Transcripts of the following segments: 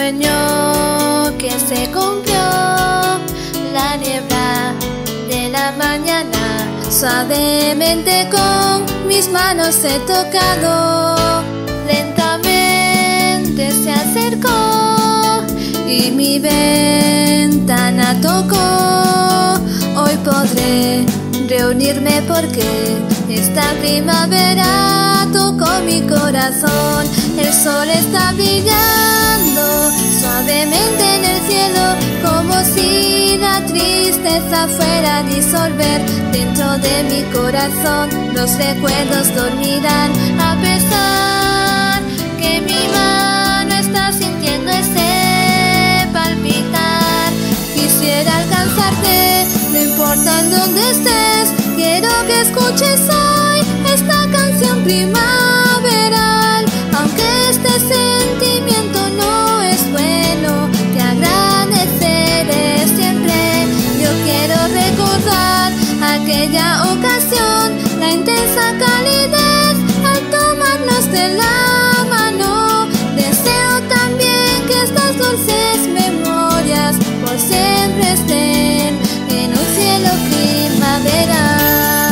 sueño que se cumplió. La niebla de la mañana, suavemente con mis manos he tocado. Lentamente se acercó y mi ventana tocó. Hoy podré reunirme porque esta primavera tocó mi corazón. El sol está brillando suavemente en el cielo, como si la tristeza fuera a disolver. Dentro de mi corazón los recuerdos dormirán, a pesar que mi mano está sintiendo ese palpitar. Quisiera alcanzarte, no importa en dónde estés. Quiero que escuches hoy esta canción primaveral. Aunque este sentimiento no es bueno, te agradeceré siempre. Yo quiero recordar aquella ocasión, la intensa calidez al tomarnos de la mano. Deseo también que estas dulces memorias por siempre estén en un cielo primaveral.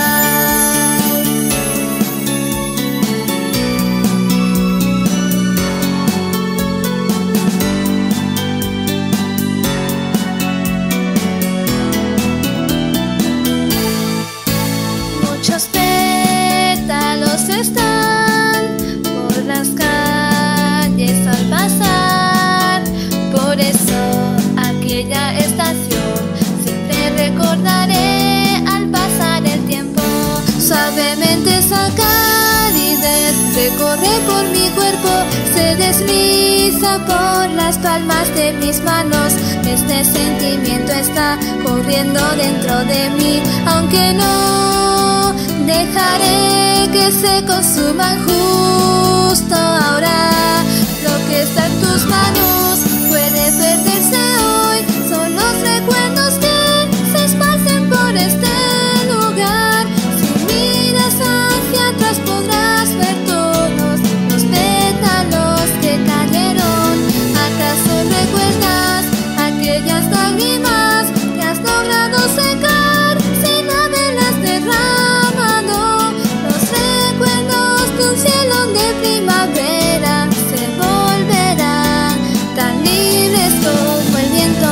Muchos pétalos están por las calles al pasar. Por eso aquella estación siempre recordaré al pasar el tiempo. Suavemente esa calidez recorre por mi cuerpo, se desliza por las palmas de mis manos. Este sentimiento está corriendo dentro de mí, aunque no dejaré que se consuman justo ahora. Lo que está en tus manos puede perderse hoy, son los recuerdos que se esparcen por este lugar. Si miras hacia atrás podrás ver todos los pétalos que cayeron. ¿Acaso recuerdas aquellas lágrimas que has logrado secar sin haberlas derramado? Los recuerdos de un cielo de primavera se volverán tan libres como el viento.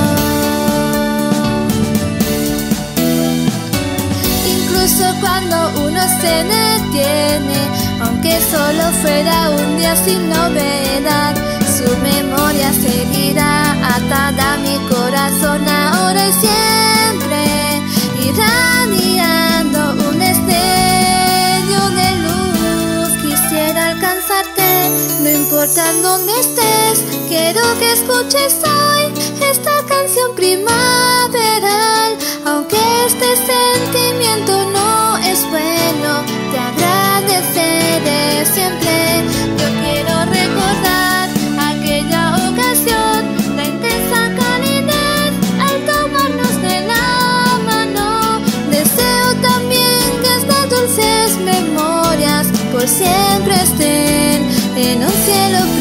Incluso cuando uno se detiene, aunque solo fuera un día sin novedad, su memoria seguirá atada a mi corazón ahora y siempre, irradiando un destello de luz. Quisiera alcanzarte, no importa en dónde estés. Quiero que escuches hoy esta canción primaveral. Aunque este sentimiento no es bueno, te agradeceré siempre. Yo quiero recordar aquella ocasión, la intensa calidez al tomarnos de la mano. Deseo también que estas dulces memorias por siempre estén en un cielo